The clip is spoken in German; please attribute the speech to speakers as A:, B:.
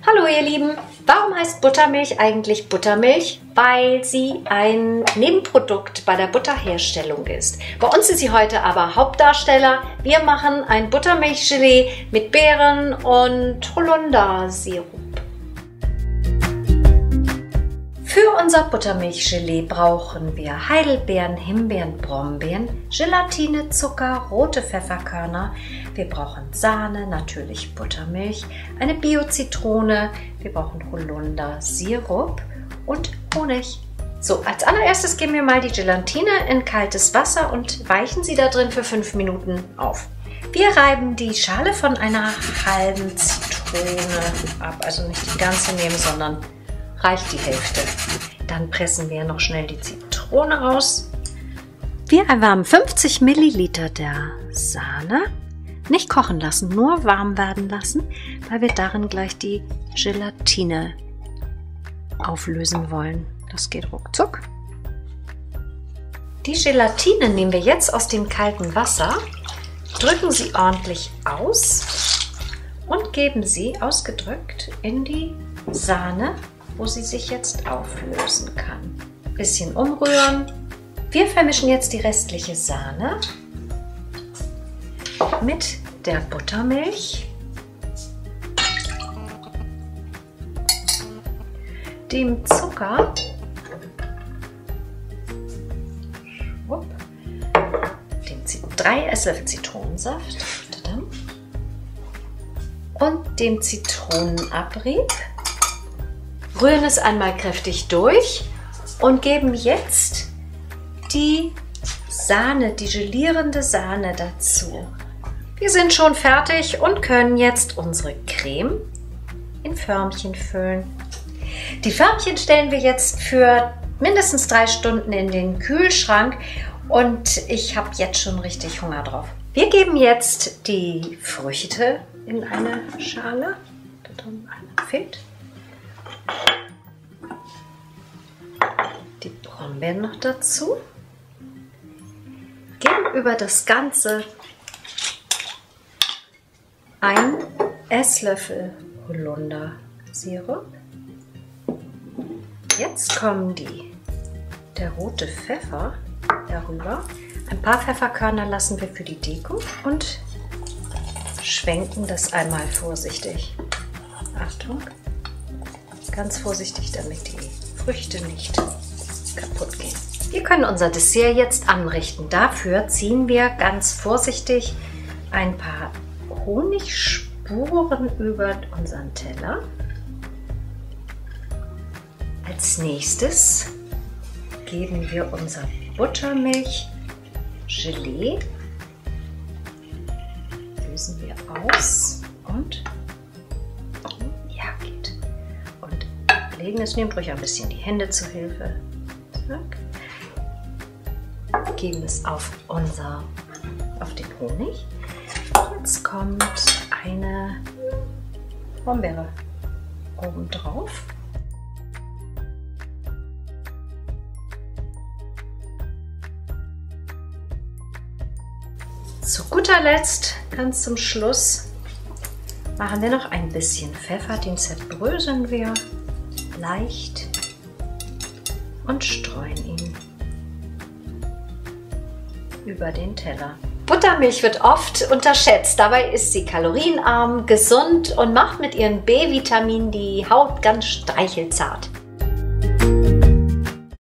A: Hallo ihr Lieben, warum heißt Buttermilch eigentlich Buttermilch? Weil sie ein Nebenprodukt bei der Butterherstellung ist. Bei uns ist sie heute aber Hauptdarsteller. Wir machen ein Buttermilchgelee mit Beeren und Holundersirup. Für unser Buttermilchgelee brauchen wir Heidelbeeren, Himbeeren, Brombeeren, Gelatine, Zucker, rote Pfefferkörner. Wir brauchen Sahne, natürlich Buttermilch, eine Bio-Zitrone, wir brauchen Holundersirup und Honig. So, als allererstes geben wir mal die Gelatine in kaltes Wasser und weichen sie da drin für 5 Minuten auf. Wir reiben die Schale von einer halben Zitrone ab, also nicht die ganze nehmen, sondern reicht die Hälfte. Dann pressen wir noch schnell die Zitrone raus. Wir erwärmen 50 Milliliter der Sahne. Nicht kochen lassen, nur warm werden lassen, weil wir darin gleich die Gelatine auflösen wollen. Das geht ruckzuck. Die Gelatine nehmen wir jetzt aus dem kalten Wasser, drücken sie ordentlich aus und geben sie ausgedrückt in die Sahne, wo sie sich jetzt auflösen kann. Bisschen umrühren. Wir vermischen jetzt die restliche Sahne mit der Buttermilch, dem Zucker, 3 Esslöffel Zitronensaft und dem Zitronenabrieb. Rühren es einmal kräftig durch und geben jetzt die Sahne, die gelierende Sahne dazu. Wir sind schon fertig und können jetzt unsere Creme in Förmchen füllen. Die Förmchen stellen wir jetzt für mindestens 3 Stunden in den Kühlschrank und ich habe jetzt schon richtig Hunger drauf. Wir geben jetzt die Früchte in eine Schale. Da drin fehlt. Die Brombeeren noch dazu. Geben über das Ganze 1 Esslöffel Holundersirup. Jetzt kommen der rote Pfeffer darüber. Ein paar Pfefferkörner lassen wir für die Deko und schwenken das einmal vorsichtig. Achtung! Ganz vorsichtig, damit die Früchte nicht kaputt gehen. Wir können unser Dessert jetzt anrichten. Dafür ziehen wir ganz vorsichtig ein paar Honigspuren über unseren Teller. Als nächstes geben wir unser Buttermilchgelee, lösen wir aus und legen es, nehmt ruhig ein bisschen die Hände zur Hilfe. Zack. Geben es auf den Honig. Jetzt kommt eine Brombeere oben drauf. Zu guter Letzt, ganz zum Schluss, machen wir noch ein bisschen Pfeffer, den zerbröseln wir leicht und streuen ihn über den Teller. Buttermilch wird oft unterschätzt. Dabei ist sie kalorienarm, gesund und macht mit ihren B-Vitaminen die Haut ganz streichelzart.